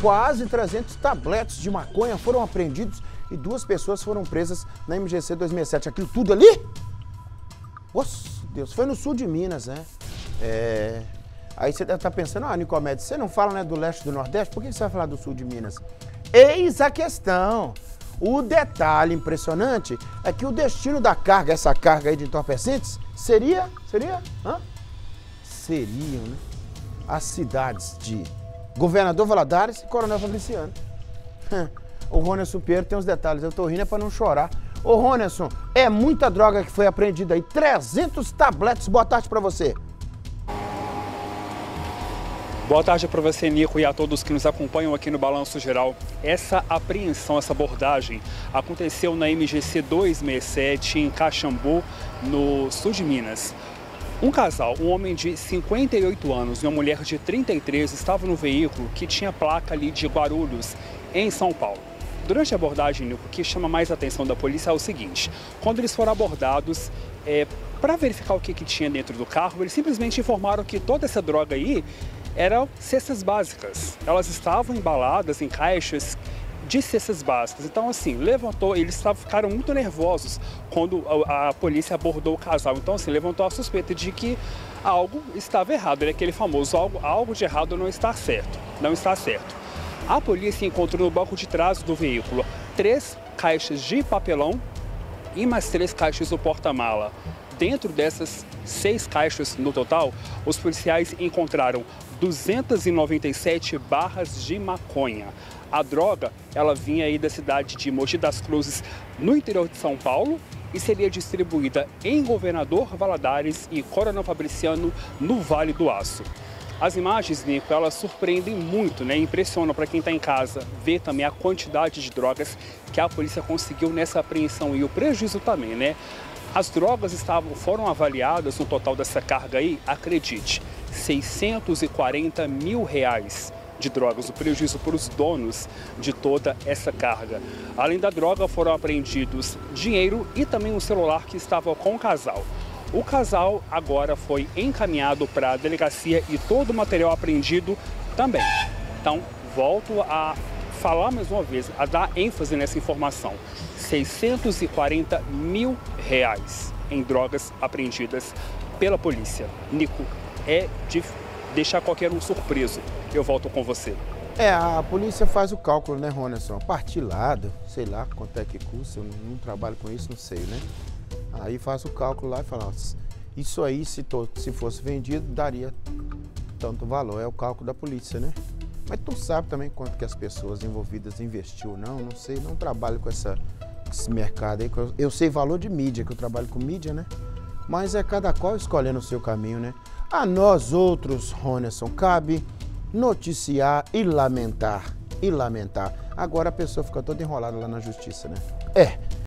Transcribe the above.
Quase 300 tabletes de maconha foram apreendidos e 2 pessoas foram presas na MGC 267. Aquilo tudo ali? Nossa, Deus, foi no sul de Minas, né? Aí você deve estar pensando, Nicomedes, você não fala, né, do leste e do nordeste? Por que você vai falar do sul de Minas? Eis a questão. O detalhe impressionante é que o destino da carga, essa carga aí de entorpecentes, seriam, né, as cidades de Governador Valadares e Coronel Fabriciano. O Ronelson Pinheiro tem uns detalhes, eu tô rindo para não chorar. Ô Ronelson, é muita droga que foi apreendida aí, 300 tabletes, boa tarde para você. Boa tarde para você, Nico, e a todos que nos acompanham aqui no Balanço Geral. Essa apreensão, essa abordagem aconteceu na MGC 267 em Caxambu, no sul de Minas. Um casal, um homem de 58 anos e uma mulher de 33, estavam no veículo que tinha placa ali de Guarulhos, em São Paulo. Durante a abordagem, Nico, o que chama mais a atenção da polícia é o seguinte: quando eles foram abordados, para verificar o que tinha dentro do carro, eles simplesmente informaram que toda essa droga aí eram cestas básicas. Elas estavam embaladas em caixas de cestas básicas. Então, assim, eles ficaram muito nervosos quando a polícia abordou o casal. Então, assim, levantou a suspeita de que algo estava errado. Aquele famoso algo de errado não está certo. Não está certo. A polícia encontrou no banco de trás do veículo 3 caixas de papelão e mais 3 caixas do porta-mala. Dentro dessas 6 caixas no total, os policiais encontraram 297 barras de maconha. A droga, ela vinha aí da cidade de Mogi das Cruzes, no interior de São Paulo, e seria distribuída em Governador Valadares e Coronel Fabriciano, no Vale do Aço. As imagens, Nico, elas surpreendem muito, né? Impressionam para quem está em casa ver também a quantidade de drogas que a polícia conseguiu nessa apreensão e o prejuízo também, né? As drogas foram avaliadas no total dessa carga aí, acredite, R$640 mil de drogas, o prejuízo para os donos de toda essa carga. Além da droga, foram apreendidos dinheiro e também um celular que estava com o casal. O casal agora foi encaminhado para a delegacia e todo o material apreendido também. Então, volto a falar mais uma vez, a dar ênfase nessa informação. R$640 mil em drogas apreendidas pela polícia. Nico, é de deixar qualquer um surpreso. Eu volto com você. A polícia faz o cálculo, né, Ronelson? Partilado, sei lá quanto é que custa, eu não trabalho com isso, não sei, né? Aí faz o cálculo lá e fala, nossa, isso aí, se fosse vendido, daria tanto valor. É o cálculo da polícia, né? Mas tu sabe também quanto que as pessoas envolvidas investiu ou não sei, não trabalho com esse mercado aí. Eu sei valor de mídia, que eu trabalho com mídia, né? Mas é cada qual escolhendo o seu caminho, né? A nós outros, Ronelson, cabe noticiar e lamentar. Agora a pessoa fica toda enrolada lá na justiça, né?